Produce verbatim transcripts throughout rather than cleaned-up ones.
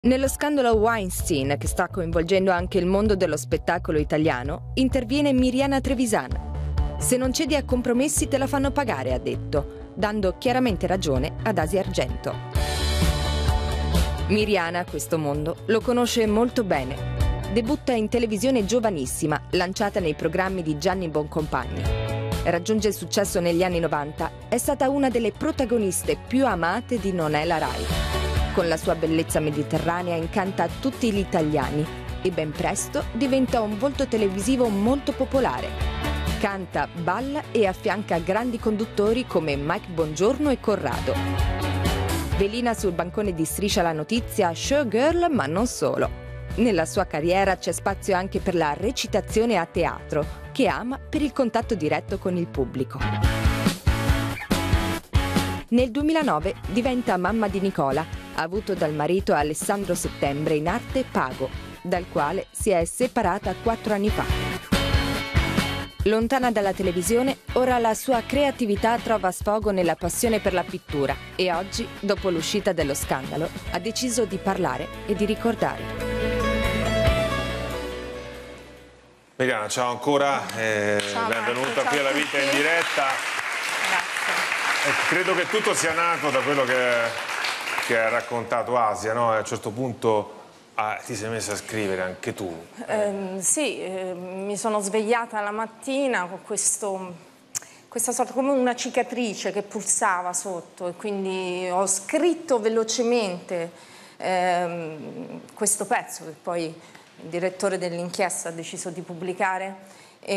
Nello scandalo Weinstein, che sta coinvolgendo anche il mondo dello spettacolo italiano, interviene Miriana Trevisan. Se non cedi a compromessi te la fanno pagare, ha detto, dando chiaramente ragione ad Asia Argento. Miriana questo mondo lo conosce molto bene. Debutta in televisione giovanissima, lanciata nei programmi di Gianni Boncompagni. Raggiunge il successo negli anni novanta, è stata una delle protagoniste più amate di Non è la Rai. Con la sua bellezza mediterranea incanta tutti gli italiani e ben presto diventa un volto televisivo molto popolare. Canta, balla e affianca grandi conduttori come Mike Bongiorno e Corrado. Velina sul bancone di Striscia la Notizia, showgirl, ma non solo. Nella sua carriera c'è spazio anche per la recitazione a teatro, che ama per il contatto diretto con il pubblico. Nel duemilanove diventa mamma di Nicola, avuto dal marito Alessandro Settembre in arte Pago, dal quale si è separata quattro anni fa. Lontana dalla televisione, ora la sua creatività trova sfogo nella passione per la pittura e oggi, dopo l'uscita dello scandalo, ha deciso di parlare e di ricordare. Miriana, ciao ancora, eh, ciao benvenuta Marco, qui ciao alla Vita in tutti. diretta. Grazie. Eh, credo che tutto sia nato da quello che, che ha raccontato Asia, no? A un certo punto ah, ti sei messa a scrivere anche tu. Eh, sì, eh, mi sono svegliata la mattina con questo, questa sorta come una cicatrice che pulsava sotto e quindi ho scritto velocemente ehm, questo pezzo che poi il direttore dell'inchiesta ha deciso di pubblicare.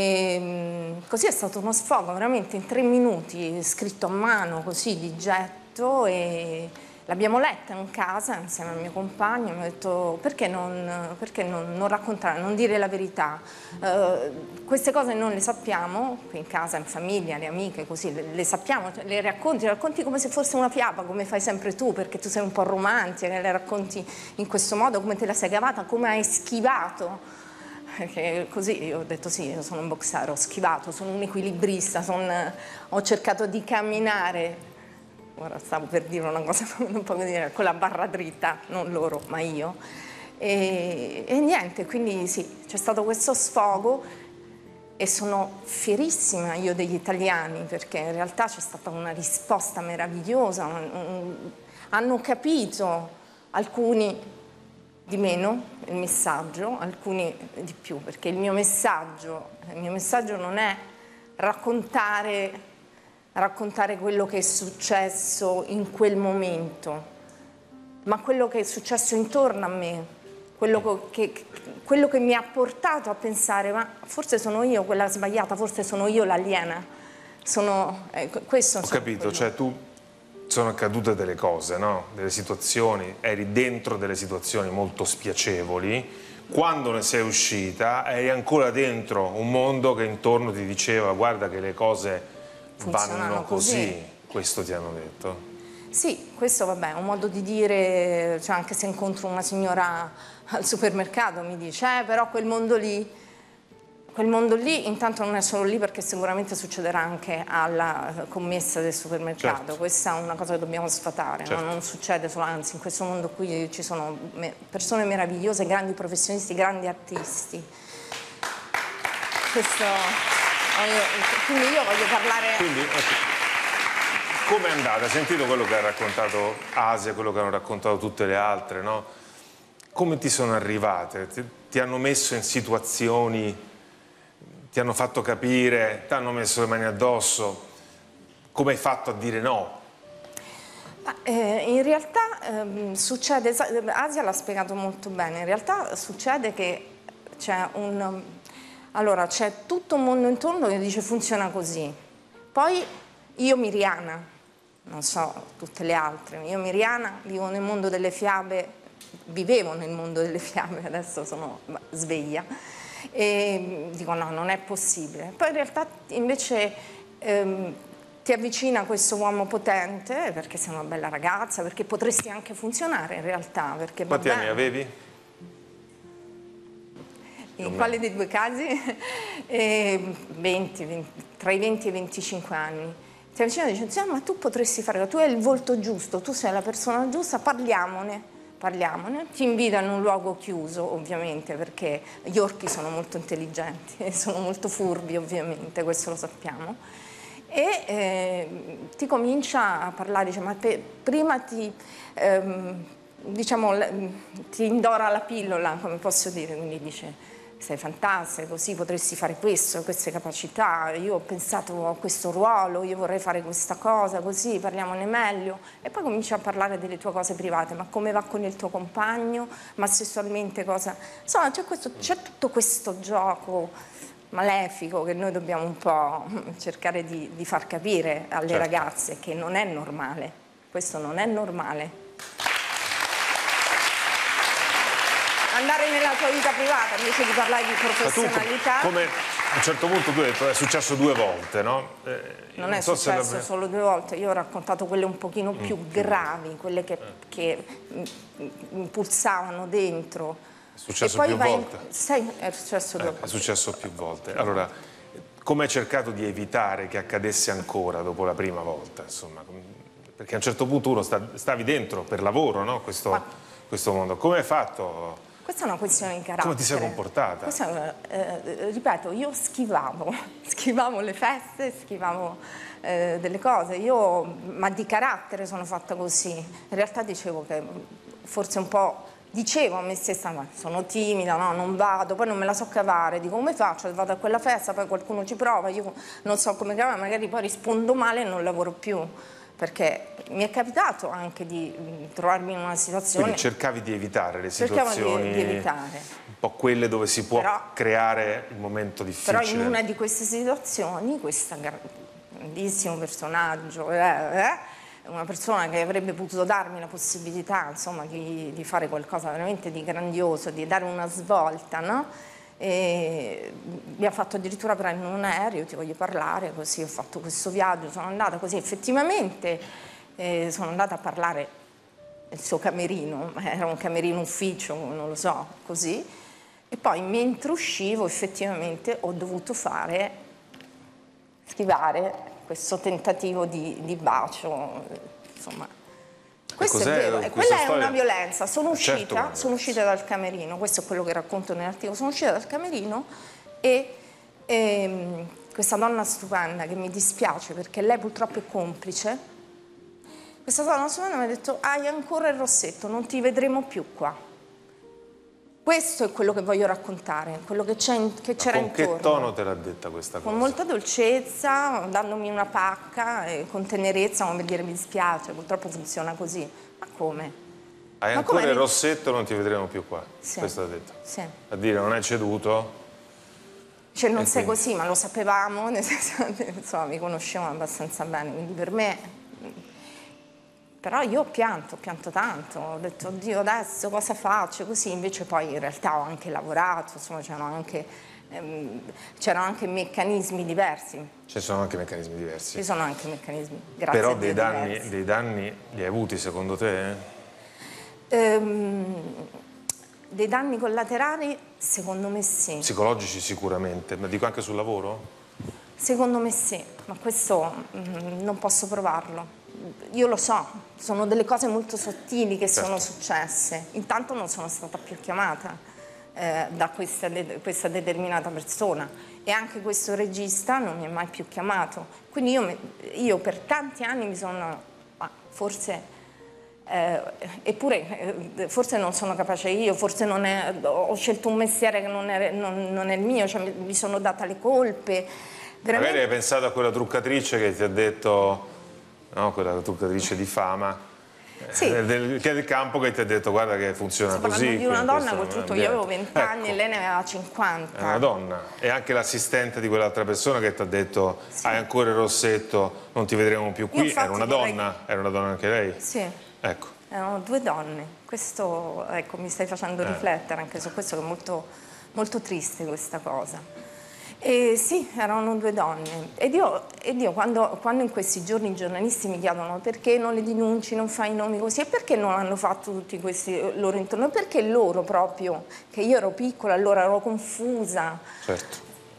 E così è stato uno sfogo, veramente in tre minuti, scritto a mano, così di getto, e l'abbiamo letta in casa insieme al mio compagno. Mi ha detto perché non, perché non, non raccontare, non dire la verità. Uh, queste cose non le sappiamo, qui in casa, in famiglia, le amiche, così le, le sappiamo, le racconti, le racconti come se fosse una fiaba, come fai sempre tu, perché tu sei un po' romantica, le racconti in questo modo, come te la sei cavata, come hai schivato. Perché così io ho detto sì, io sono un boxer, ho schivato, sono un equilibrista, son, ho cercato di camminare, ora stavo per dire una cosa non poco dire, con la barra dritta, non loro, ma io, e, e niente, quindi sì, c'è stato questo sfogo e sono fierissima io degli italiani, perché in realtà c'è stata una risposta meravigliosa, un, un, hanno capito alcuni di meno il messaggio, alcuni di più, perché il mio messaggio, il mio messaggio non è raccontare, raccontare quello che è successo in quel momento, ma quello che è successo intorno a me, quello che, quello che mi ha portato a pensare, ma forse sono io quella sbagliata, forse sono io l'aliena, sono, eh, questo. Ho capito, quello. Cioè tu sono accadute delle cose, no? Delle situazioni, eri dentro delle situazioni molto spiacevoli, quando ne sei uscita eri ancora dentro un mondo che intorno ti diceva guarda che le cose vanno così. così, questo ti hanno detto? Sì, questo vabbè è un modo di dire, cioè anche se incontro una signora al supermercato mi dice eh però quel mondo lì, quel mondo lì intanto non è solo lì, perché sicuramente succederà anche alla commessa del supermercato. Certo. Questa è una cosa che dobbiamo sfatare, certo. No? Non succede solo, anzi in questo mondo qui ci sono persone meravigliose, grandi professionisti, grandi artisti. Questo, quindi io voglio parlare... Quindi, okay. Come è andata? Hai sentito quello che ha raccontato Asia, quello che hanno raccontato tutte le altre, no? Come ti sono arrivate? Ti, ti hanno messo in situazioni... ti hanno fatto capire, ti hanno messo le mani addosso, come hai fatto a dire no? Eh, in realtà ehm, succede, Asia l'ha spiegato molto bene, in realtà succede che c'è un, allora c'è tutto un mondo intorno che dice funziona così, poi io Miriana, non so tutte le altre, io Miriana vivo nel mondo delle fiabe, vivevo nel mondo delle fiabe, adesso sono sveglia, e dico no, non è possibile. Poi in realtà invece ehm, ti avvicina questo uomo potente, perché sei una bella ragazza, perché potresti anche funzionare in realtà. Perché quanti anni avevi? In quale dei due casi? eh, venti, venti, tra i venti e i venticinque anni. Ti avvicina e dice, ma tu potresti fare, tu hai il volto giusto, tu sei la persona giusta, parliamone. parliamone. Ti invito in un luogo chiuso, ovviamente, perché gli orchi sono molto intelligenti e sono molto furbi, ovviamente, questo lo sappiamo. E eh, ti comincia a parlare, dice, ma te, prima ti, ehm, diciamo, ti indora la pillola, come posso dire, quindi dice, sei fantastica, così potresti fare questo, queste capacità, io ho pensato a questo ruolo, io vorrei fare questa cosa, così parliamone meglio. E poi cominci a parlare delle tue cose private, ma come va con il tuo compagno, ma sessualmente cosa... Insomma, c'è, questo, c'è tutto questo gioco malefico che noi dobbiamo un po' cercare di, di far capire alle certo. ragazze che non è normale, questo non è normale. Andare nella tua vita privata invece di parlare di professionalità. Tu, come a un certo punto tu hai detto, è successo due volte, no? Eh, non, non è so successo la... solo due volte, io ho raccontato quelle un pochino mm. più gravi, quelle che, che mi pulsavano dentro. È successo più volte? In... Sì, è successo due eh, volte. È successo più volte. Allora, come hai cercato di evitare che accadesse ancora dopo la prima volta? Insomma, perché a un certo punto uno sta, stavi dentro per lavoro, no? Questo, Ma... questo mondo. Come hai fatto? Questa è una questione di carattere. Come ti sei comportata? Questa, eh, ripeto, io schivavo, schivavo le feste, schivavo eh, delle cose, io, ma di carattere sono fatta così. In realtà dicevo che forse un po', dicevo a me stessa, ma sono timida, no, non vado, poi non me la so cavare, dico come faccio, vado a quella festa, poi qualcuno ci prova, io non so come cavare, magari poi rispondo male e non lavoro più. Perché mi è capitato anche di trovarmi in una situazione... Quindi cercavi di evitare le situazioni... Di, di evitare. Un po' quelle dove si può però, creare il momento difficile. Però in una di queste situazioni, questo grandissimo personaggio, eh, eh, una persona che avrebbe potuto darmi la possibilità, insomma, di, di fare qualcosa veramente di grandioso, di dare una svolta, no? E mi ha fatto addirittura prendere un aereo, ti voglio parlare, così ho fatto questo viaggio, sono andata così, effettivamente eh, sono andata a parlare nel suo camerino, era un camerino ufficio, non lo so, così, e poi mentre uscivo effettivamente ho dovuto fare, schivare questo tentativo di, di bacio, insomma. Questo è vero, e quella è una violenza. Sono uscita, certo, sono uscita dal camerino, questo è quello che racconto nell'articolo, sono uscita dal camerino e ehm, questa donna stupenda, che mi dispiace perché lei purtroppo è complice, questa donna stupenda mi ha detto: hai ancora il rossetto, non ti vedremo più qua. Questo è quello che voglio raccontare, quello che c'era intorno. Con che tono te l'ha detta questa cosa? Con molta dolcezza, dandomi una pacca, e con tenerezza, come per dire mi dispiace, purtroppo funziona così. Ma come? Hai Ma ancora come? il rossetto, non ti vedremo più qua. Sì. Questo ha detto. Sì. A dire non hai ceduto? Cioè non e sei quindi... così, ma lo sapevamo, nel senso, insomma, mi conoscevamo abbastanza bene, quindi per me... Però io ho pianto, ho pianto tanto, ho detto oddio adesso cosa faccio, così invece poi in realtà ho anche lavorato, insomma c'erano anche, ehm, c'erano anche meccanismi diversi. Ci sono anche meccanismi diversi. Ci sono anche meccanismi, grazie Però a Dio, dei danni, diversi. dei danni li hai avuti secondo te? Ehm, dei danni collaterali secondo me sì. Psicologici sicuramente, ma dico anche sul lavoro? Secondo me sì, ma questo mh, non posso provarlo. Io lo so, sono delle cose molto sottili che certo. sono successe. Intanto non sono stata più chiamata eh, da questa, de questa determinata persona e anche questo regista non mi ha mai più chiamato. Quindi io, io per tanti anni mi sono, ah, forse, eh, eppure eh, forse non sono capace io, forse non è, ho scelto un mestiere che non è, non, non è il mio, cioè mi, mi sono data le colpe. Veramente... Magari hai pensato a quella truccatrice che ti ha detto... No, quella truccatrice di fama, sì. eh, del, del campo, che ti ha detto guarda che funziona Sto così. Di una donna, oltretutto io avevo venti anni ecco. e lei ne aveva cinquanta. È una donna. E anche l'assistente di quell'altra persona che ti ha detto sì. hai ancora il rossetto, non ti vedremo più qui, era una donna, vorrei... era una donna anche lei? Sì. Ecco. Erano due donne. Questo, ecco, mi stai facendo eh. riflettere anche su questo, che è molto, molto triste questa cosa. E sì, erano due donne ed io, ed io quando, quando in questi giorni i giornalisti mi chiedono perché non le denunci, non fai i nomi così, e perché non hanno fatto tutti questi loro intorno, perché loro proprio, che io ero piccola, allora ero confusa. Certo.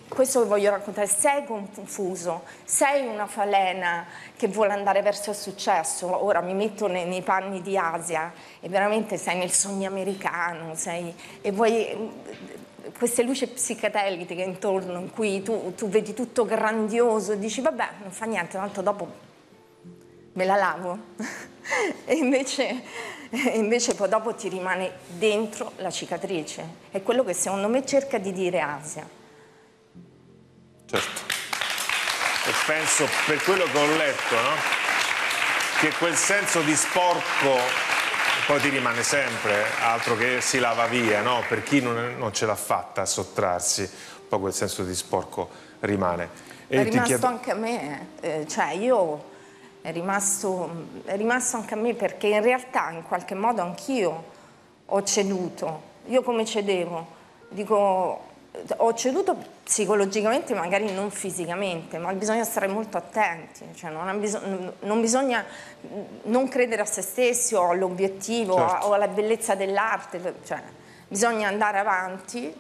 questo che voglio raccontare, sei confuso, sei una falena che vuole andare verso il successo, ora mi metto nei, nei panni di Asia e veramente sei nel sogno americano, sei, e vuoi queste luci psichedeliche intorno in cui tu, tu vedi tutto grandioso e dici vabbè non fa niente, tanto dopo me la lavo e invece, invece poi dopo ti rimane dentro la cicatrice, è quello che secondo me cerca di dire Asia. Certo, e penso per quello che ho letto, no? Che quel senso di sporco poi ti rimane sempre, altro che si lava via, no? Per chi non, non ce l'ha fatta a sottrarsi, poi quel senso di sporco rimane. E è rimasto chiedo... anche a me, eh, cioè io è rimasto, è rimasto anche a me perché in realtà in qualche modo anch'io ho ceduto, io come cedevo, dico... Ho ceduto psicologicamente, magari non fisicamente, ma bisogna stare molto attenti, cioè non, bisog non bisogna non credere a se stessi o all'obiettivo, certo, o alla bellezza dell'arte, cioè bisogna andare avanti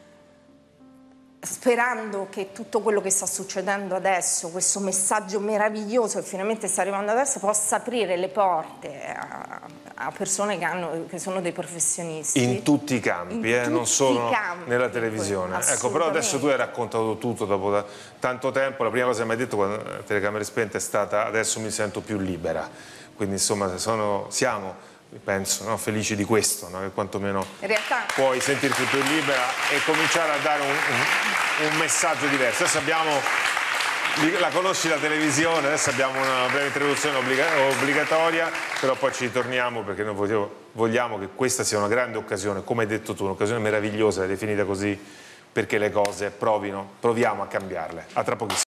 sperando che tutto quello che sta succedendo adesso, questo messaggio meraviglioso che finalmente sta arrivando adesso, possa aprire le porte a, a persone che, hanno, che sono dei professionisti. In tutti i campi, eh, non solo campi, nella televisione. Ecco, però adesso tu hai raccontato tutto dopo da tanto tempo, la prima cosa che mi hai detto quando la telecamera è spenta è stata adesso mi sento più libera, quindi insomma sono, siamo... penso, no? Felici di questo, no? Che quantomeno in realtà puoi sentirti più libera e cominciare a dare un, un, un messaggio diverso. Adesso abbiamo, la conosci la televisione, adesso abbiamo una breve introduzione obbliga, obbligatoria, però poi ci ritorniamo perché noi vogliamo, vogliamo che questa sia una grande occasione, come hai detto tu, un'occasione meravigliosa, definita così, perché le cose provino, proviamo a cambiarle. A tra pochissimo.